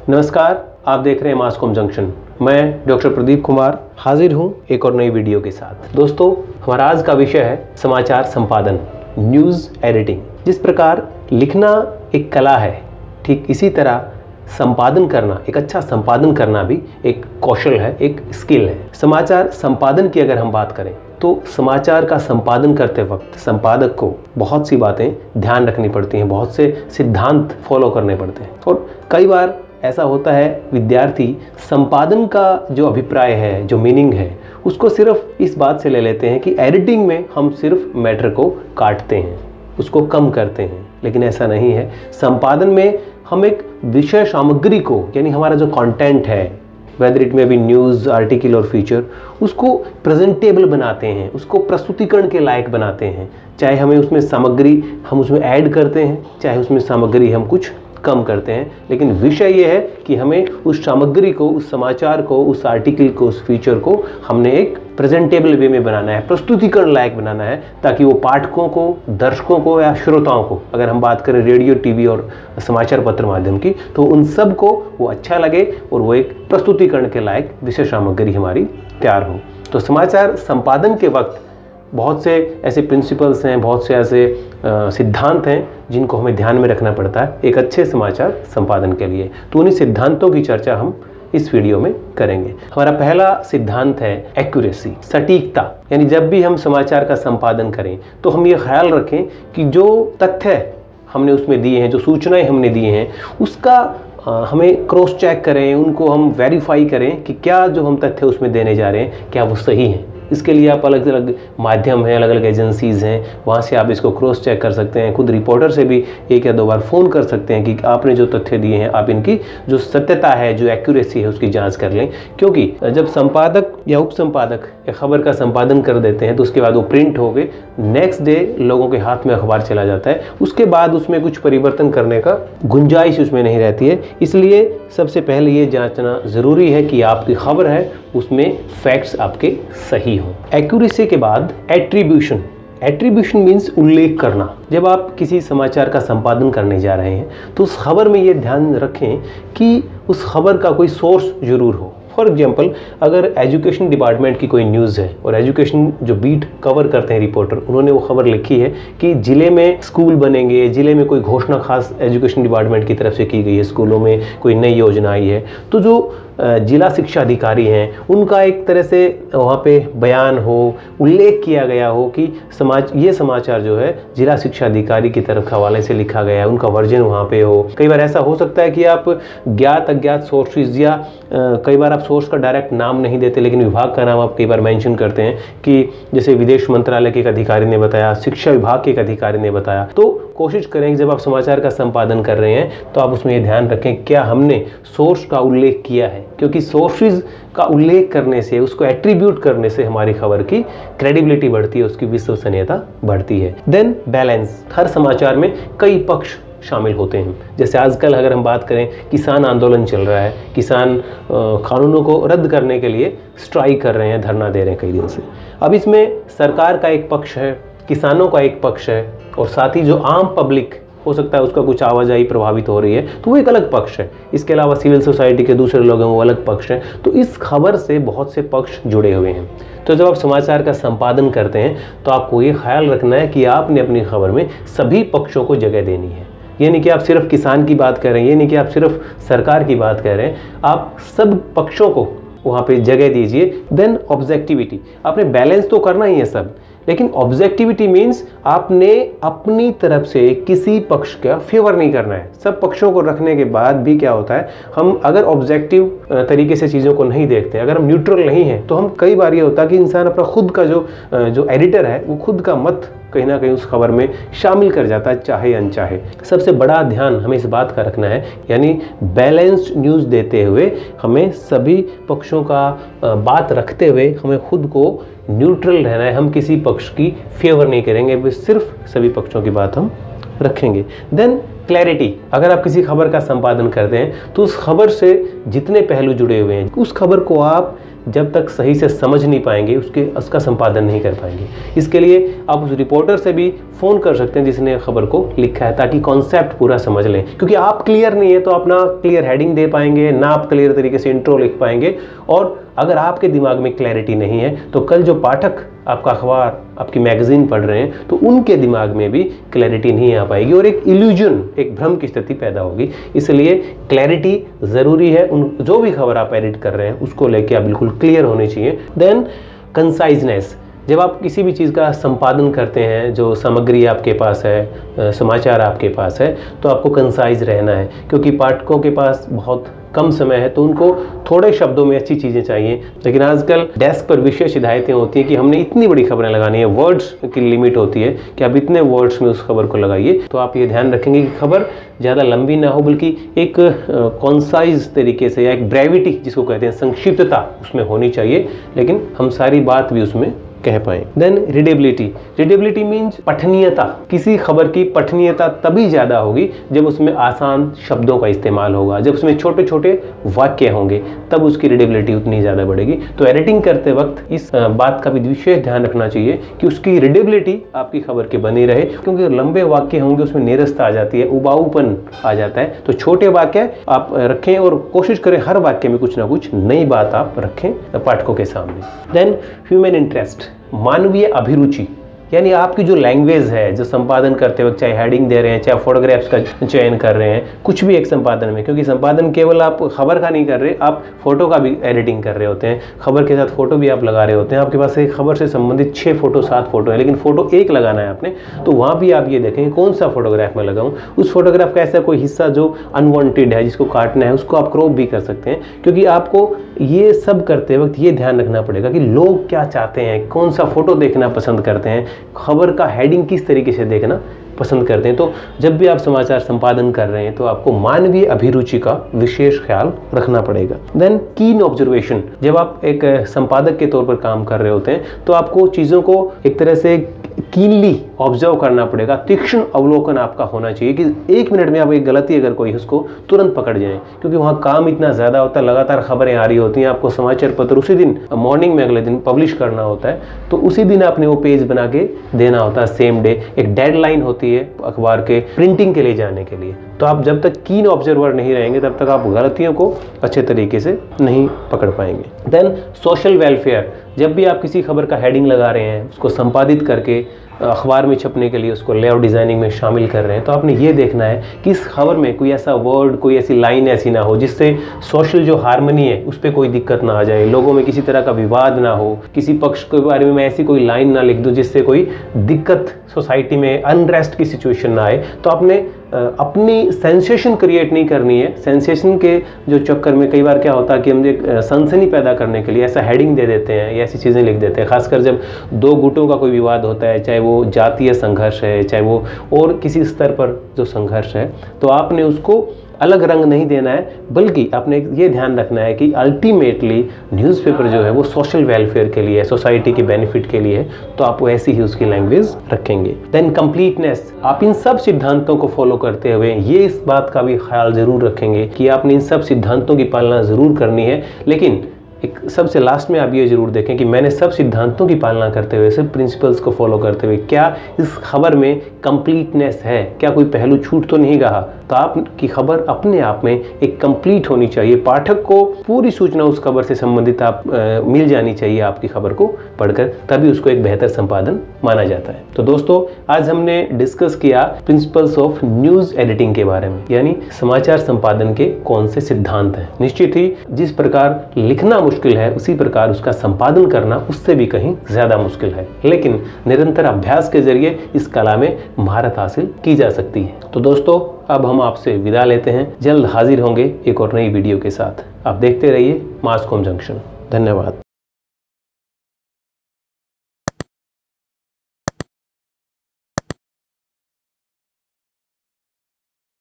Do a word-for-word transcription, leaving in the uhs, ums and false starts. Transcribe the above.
नमस्कार, आप देख रहे हैं मासकॉम जंक्शन। मैं डॉक्टर प्रदीप कुमार हाजिर हूं एक और नई वीडियो के साथ। दोस्तों, हमारा आज का विषय है समाचार संपादन, न्यूज़ एडिटिंग। जिस प्रकार लिखना एक कला है, ठीक इसी तरह संपादन करना, एक अच्छा संपादन करना भी एक कौशल है, एक स्किल है। समाचार संपादन की अगर हम बात करें तो समाचार का संपादन करते वक्त संपादक को बहुत सी बातें ध्यान रखनी पड़ती हैं, बहुत से सिद्धांत फॉलो करने पड़ते हैं। और कई बार ऐसा होता है, विद्यार्थी संपादन का जो अभिप्राय है, जो मीनिंग है, उसको सिर्फ इस बात से ले लेते हैं कि एडिटिंग में हम सिर्फ मैटर को काटते हैं, उसको कम करते हैं। लेकिन ऐसा नहीं है। संपादन में हम एक विषय सामग्री को, यानी हमारा जो कंटेंट है, वेदर इट में भी न्यूज़, आर्टिकल और फीचर, उसको प्रेजेंटेबल बनाते हैं, उसको प्रस्तुतिकरण के लायक बनाते हैं। चाहे हमें उसमें सामग्री हम उसमें ऐड करते हैं, चाहे उसमें सामग्री हम कुछ कम करते हैं, लेकिन विषय ये है कि हमें उस सामग्री को, उस समाचार को, उस आर्टिकल को, उस फीचर को हमने एक प्रेजेंटेबल वे में बनाना है, प्रस्तुतिकरण लायक बनाना है, ताकि वो पाठकों को, दर्शकों को या श्रोताओं को, अगर हम बात करें रेडियो, टीवी और समाचार पत्र माध्यम की, तो उन सब को वो अच्छा लगे और वो एक प्रस्तुतिकरण के लायक विषय सामग्री हमारी तैयार हो। तो समाचार संपादन के वक्त बहुत से ऐसे प्रिंसिपल्स हैं, बहुत से ऐसे सिद्धांत हैं जिनको हमें ध्यान में रखना पड़ता है एक अच्छे समाचार संपादन के लिए। तो उन्हीं सिद्धांतों की चर्चा हम इस वीडियो में करेंगे। हमारा पहला सिद्धांत है एक्यूरेसी, सटीकता। यानी जब भी हम समाचार का संपादन करें तो हम ये ख्याल रखें कि जो तथ्य हमने उसमें दिए हैं, जो सूचनाएं हमने दी हैं, उसका हमें क्रॉस चेक करें, उनको हम वेरीफाई करें कि क्या जो हम तथ्य उसमें देने जा रहे हैं क्या वो सही हैं। इसके लिए आप अलग अलग माध्यम हैं, अलग अलग एजेंसीज़ हैं, वहाँ से आप इसको क्रॉस चेक कर सकते हैं। खुद रिपोर्टर से भी एक या दो बार फ़ोन कर सकते हैं कि आपने जो तथ्य दिए हैं, आप इनकी जो सत्यता है, जो एक्यूरेसी है, उसकी जांच कर लें। क्योंकि जब संपादक या उप संपादक खबर का संपादन कर देते हैं तो उसके बाद वो प्रिंट हो गए, नेक्स्ट डे लोगों के हाथ में अखबार चला जाता है, उसके बाद उसमें कुछ परिवर्तन करने का गुंजाइश उसमें नहीं रहती है। इसलिए सबसे पहले ये जांचना ज़रूरी है कि आपकी खबर है उसमें फैक्ट्स आपके सही हों। एक्यूरेसी के बाद एट्रीब्यूशन। एट्रीब्यूशन मीन्स उल्लेख करना। जब आप किसी समाचार का संपादन करने जा रहे हैं तो उस खबर में ये ध्यान रखें कि उस खबर का कोई सोर्स जरूर हो। फॉर एग्जाम्पल, अगर एजुकेशन डिपार्टमेंट की कोई न्यूज़ है और एजुकेशन जो बीट कवर करते हैं रिपोर्टर, उन्होंने वो खबर लिखी है कि ज़िले में स्कूल बनेंगे, ज़िले में कोई घोषणा खास एजुकेशन डिपार्टमेंट की तरफ से की गई है, स्कूलों में कोई नई योजना आई है, तो जो जिला शिक्षा अधिकारी हैं उनका एक तरह से वहाँ पे बयान हो, उल्लेख किया गया हो कि समाज ये समाचार जो है जिला शिक्षा अधिकारी की तरफ हवाले से लिखा गया है, उनका वर्जन वहाँ पे हो। कई बार ऐसा हो सकता है कि आप ज्ञात अज्ञात सोर्सेज या कई बार आप सोर्स का डायरेक्ट नाम नहीं देते, लेकिन विभाग का नाम आप कई बार मेंशन करते हैं कि जैसे विदेश मंत्रालय के एक अधिकारी ने बताया, शिक्षा विभाग के एक अधिकारी ने बताया। तो कोशिश करें कि जब आप समाचार का संपादन कर रहे हैं तो आप उसमें ये ध्यान रखें क्या हमने सोर्स का उल्लेख किया है, क्योंकि सोर्सेज का उल्लेख करने से, उसको एट्रीब्यूट करने से हमारी खबर की क्रेडिबिलिटी बढ़ती है, उसकी विश्वसनीयता बढ़ती है। Then balance. हर समाचार में कई पक्ष शामिल होते हैं। जैसे आजकल अगर हम बात करें, किसान आंदोलन चल रहा है, किसान कानूनों को रद्द करने के लिए स्ट्राइक कर रहे हैं, धरना दे रहे हैं कई दिन से। अब इसमें सरकार का एक पक्ष है, किसानों का एक पक्ष है, और साथ ही जो आम पब्लिक हो सकता है उसका कुछ आवाजाही प्रभावित हो रही है, तो वो एक अलग पक्ष है। इसके अलावा सिविल सोसाइटी के दूसरे लोग हैं, वो अलग पक्ष हैं। तो इस खबर से बहुत से पक्ष जुड़े हुए हैं। तो जब आप समाचार का संपादन करते हैं तो आपको ये ख्याल रखना है कि आपने अपनी खबर में सभी पक्षों को जगह देनी है। ये नहीं कि आप सिर्फ किसान की बात कर रहे हैं, ये नहीं कि आप सिर्फ सरकार की बात कर रहे हैं, आप सब पक्षों को वहाँ पे जगह दीजिए। Then objectivity. आपने बैलेंस तो करना ही है सब, लेकिन ऑब्जेक्टिविटी मीन्स आपने अपनी तरफ से किसी पक्ष का फेवर नहीं करना है। सब पक्षों को रखने के बाद भी क्या होता है, हम अगर ऑब्जेक्टिव तरीके से चीज़ों को नहीं देखते, अगर हम न्यूट्रल नहीं हैं, तो हम कई बार ये होता है कि इंसान अपना खुद का जो जो एडिटर है वो खुद का मत कहीं ना कहीं उस खबर में शामिल कर जाता है, चाहे अनचाहे। सबसे बड़ा ध्यान हमें इस बात का रखना है, यानी बैलेंस्ड न्यूज़ देते हुए हमें सभी पक्षों का बात रखते हुए हमें खुद को न्यूट्रल रहना है। हम किसी पक्ष की फेवर नहीं करेंगे, सिर्फ सभी पक्षों की बात हम रखेंगे। Then clarity. अगर आप किसी खबर का संपादन करते हैं तो उस खबर से जितने पहलू जुड़े हुए हैं, उस खबर को आप जब तक सही से समझ नहीं पाएंगे उसके उसका संपादन नहीं कर पाएंगे। इसके लिए आप उस रिपोर्टर से भी फ़ोन कर सकते हैं जिसने खबर को लिखा है, ताकि कॉन्सेप्ट पूरा समझ लें। क्योंकि आप क्लियर नहीं है तो आप ना क्लियर हेडिंग दे पाएंगे, ना आप क्लियर तरीके से इंट्रो लिख पाएंगे, और अगर आपके दिमाग में क्लैरिटी नहीं है तो कल जो पाठक आपका अखबार, आपकी मैगजीन पढ़ रहे हैं तो उनके दिमाग में भी क्लैरिटी नहीं आ पाएगी और एक इल्यूजन, एक भ्रम की स्थिति पैदा होगी। इसलिए क्लैरिटी ज़रूरी है। उन जो भी खबर आप एडिट कर रहे हैं उसको लेके आप बिल्कुल क्लियर होने चाहिए। देन कंसाइजनेस, जब आप किसी भी चीज़ का संपादन करते हैं, जो सामग्री आपके पास है, समाचार आपके पास है, तो आपको कंसाइज रहना है, क्योंकि पाठकों के पास बहुत कम समय है तो उनको थोड़े शब्दों में अच्छी चीज़ें चाहिए। लेकिन आजकल डेस्क पर विशेष हिदायतें होती हैं कि हमने इतनी बड़ी खबरें लगानी है, वर्ड्स की लिमिट होती है कि आप इतने वर्ड्स में उस खबर को लगाइए। तो आप ये ध्यान रखेंगे कि खबर ज़्यादा लंबी ना हो, बल्कि एक कॉन्साइज तरीके से, या एक ब्रेविटी जिसको कहते हैं, संक्षिप्तता उसमें होनी चाहिए, लेकिन हम सारी बात भी उसमें कह पाए। देन रीडेबिलिटी, रीडेबिलिटी मीन्स पठनीयता। किसी खबर की पठनीयता तभी ज़्यादा होगी जब उसमें आसान शब्दों का इस्तेमाल होगा, जब उसमें छोटे छोटे वाक्य होंगे, तब उसकी रीडेबिलिटी उतनी ज़्यादा बढ़ेगी। तो एडिटिंग करते वक्त इस बात का भी विशेष ध्यान रखना चाहिए कि उसकी रीडेबिलिटी आपकी खबर की बनी रहे, क्योंकि लंबे वाक्य होंगे उसमें नीरसता आ जाती है, उबाऊपन आ जाता है। तो छोटे वाक्य आप रखें और कोशिश करें हर वाक्य में कुछ ना कुछ नई बात आप रखें पाठकों के सामने। देन ह्यूमन इंटरेस्ट, मानवीय अभिरुचि, यानी आपकी जो लैंग्वेज है, जो संपादन करते वक्त, चाहे हेडिंग दे रहे हैं, चाहे फोटोग्राफ्स का चयन कर रहे हैं, कुछ भी एक संपादन में, क्योंकि संपादन केवल आप खबर का नहीं कर रहे, आप फोटो का भी एडिटिंग कर रहे होते हैं, खबर के साथ फोटो भी आप लगा रहे होते हैं। आपके पास एक खबर से संबंधित छः फोटो सात फोटो है, लेकिन फोटो एक लगाना है आपने, तो वहाँ भी आप ये देखेंगे कौन सा फोटोग्राफ मैं लगाऊँ। उस फोटोग्राफ का ऐसा कोई हिस्सा जो अनवांटेड है, जिसको काटना है, उसको आप क्रॉप भी कर सकते हैं, क्योंकि आपको ये सब करते वक्त ये ध्यान रखना पड़ेगा कि लोग क्या चाहते हैं, कौन सा फोटो देखना पसंद करते हैं, खबर का हेडिंग किस तरीके से देखना पसंद करते हैं। तो जब भी आप समाचार संपादन कर रहे हैं तो आपको मानवीय अभिरुचि का विशेष ख्याल रखना पड़ेगा। देन कीन ऑब्जर्वेशन, जब आप एक संपादक के तौर पर काम कर रहे होते हैं तो आपको चीज़ों को एक तरह से कीनली ऑब्जर्व करना पड़ेगा, तीक्ष्ण अवलोकन आपका होना चाहिए कि एक मिनट में आप एक गलती अगर कोई उसको तुरंत पकड़ जाए, क्योंकि वहाँ काम इतना ज़्यादा होता है, लगातार खबरें आ रही होती हैं, आपको समाचार पत्र उसी दिन मॉर्निंग में अगले दिन पब्लिश करना होता है, तो उसी दिन आपने वो पेज बना के देना होता है, सेम डे। एक डेडलाइन होती है अखबार के प्रिंटिंग के लिए जाने के लिए। तो आप जब तक कीन ऑब्जर्वर नहीं रहेंगे तब तक आप गलतियों को अच्छे तरीके से नहीं पकड़ पाएंगे। देन सोशल वेलफेयर, जब भी आप किसी खबर का हेडिंग लगा रहे हैं, उसको संपादित करके अखबार में छपने के लिए उसको लेआउट डिज़ाइनिंग में शामिल कर रहे हैं, तो आपने ये देखना है कि इस खबर में कोई ऐसा वर्ड, कोई ऐसी लाइन ऐसी ना हो जिससे सोशल जो हार्मनी है उस पर कोई दिक्कत ना आ जाए, लोगों में किसी तरह का विवाद ना हो, किसी पक्ष के बारे में मैं ऐसी कोई लाइन ना लिख दूं जिससे कोई दिक्कत, सोसाइटी में अनरेस्ट की सिचुएशन ना आए। तो आपने अपनी सेंसेशन क्रिएट नहीं करनी है। सेंसेशन के जो चक्कर में कई बार क्या होता है कि हम एक सनसनी पैदा करने के लिए ऐसा हेडिंग दे देते हैं या ऐसी चीज़ें लिख देते हैं, खासकर जब दो गुटों का कोई विवाद होता है, चाहे वो जातीय संघर्ष है, चाहे वो और किसी स्तर पर जो संघर्ष है, तो आपने उसको अलग रंग नहीं देना है, बल्कि आपने ये ध्यान रखना है कि अल्टीमेटली न्यूज़पेपर जो है वो सोशल वेलफेयर के लिए है, सोसाइटी के बेनिफिट के लिए है, तो आप वैसी ही उसकी लैंग्वेज रखेंगे। देन कंप्लीटनेस, आप इन सब सिद्धांतों को फॉलो करते हुए ये इस बात का भी ख्याल जरूर रखेंगे कि आपने इन सब सिद्धांतों की पालना ज़रूर करनी है, लेकिन एक सबसे लास्ट में आप ये जरूर देखें कि मैंने सब सिद्धांतों की पालना करते हुए, सब प्रिंसिपल्स को फॉलो करते हुए, क्या इस खबर में कंप्लीटनेस है, क्या कोई पहलू छूट तो नहीं रहा। तो आपकी खबर अपने आप में एक कंप्लीट होनी चाहिए, पाठक को पूरी सूचना उस खबर से संबंधित आप आ, मिल जानी चाहिए आपकी खबर को पढ़कर, तभी उसको एक बेहतर संपादन माना जाता है। तो दोस्तों, आज हमने डिस्कस किया प्रिंसिपल्स ऑफ न्यूज़ एडिटिंग के बारे में, यानी समाचार संपादन के कौन से सिद्धांत हैं। निश्चित ही जिस प्रकार लिखना मुश्किल है उसी प्रकार उसका संपादन करना उससे भी कहीं ज्यादा मुश्किल है, लेकिन निरंतर अभ्यास के जरिए इस कला में महारत हासिल की जा सकती है। तो दोस्तों, अब हम आपसे विदा लेते हैं, जल्द हाजिर होंगे एक और नई वीडियो के साथ। आप देखते रहिए मास कॉम जंक्शन। धन्यवाद।